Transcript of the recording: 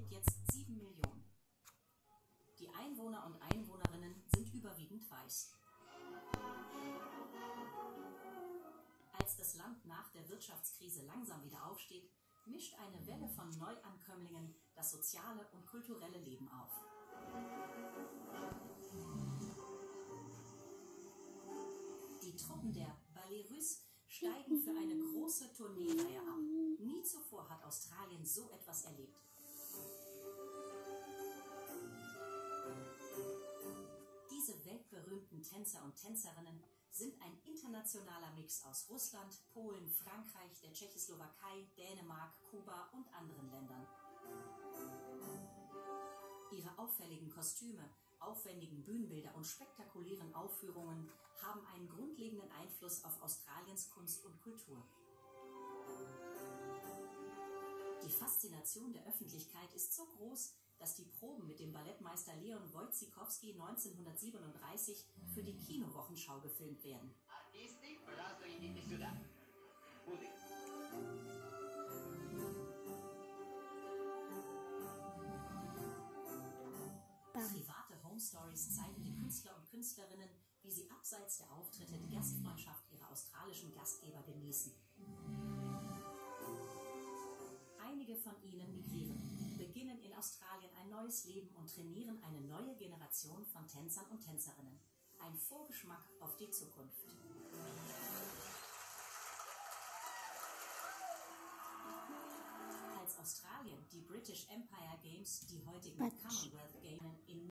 lebt jetzt 7 Millionen. Die Einwohner und Einwohnerinnen sind überwiegend weiß. Als das Land nach der Wirtschaftskrise langsam wieder aufsteht, mischt eine Welle von Neuankömmlingen das soziale und kulturelle Leben auf. Die Truppen der Ballet Russe steigen für eine große Tourneereihe ab. Nie zuvor hat Australien so etwas erlebt. Diese weltberühmten Tänzer und Tänzerinnen sind ein internationaler Mix aus Russland, Polen, Frankreich, der Tschechoslowakei, Dänemark, Kuba und anderen Ländern. Ihre auffälligen Kostüme, aufwendigen Bühnenbilder und spektakulären Aufführungen haben einen grundlegenden Einfluss auf Australiens Kunst und Kultur. Die Faszination der Öffentlichkeit ist so groß, dass die Proben mit dem Ballettmeister Leon Wojciechowski 1937 für die Kinowochenschau gefilmt werden. Private Home Stories zeigen den Künstler und Künstlerinnen, wie sie abseits der Auftritte die Gastfreundschaft ihrer australischen Gastgeber genießen. Einige von ihnen migrieren, beginnen in Australien ein neues Leben und trainieren eine neue Generation von Tänzern und Tänzerinnen. Ein Vorgeschmack auf die Zukunft. Als Australien die British Empire Games, die heutigen Commonwealth Games in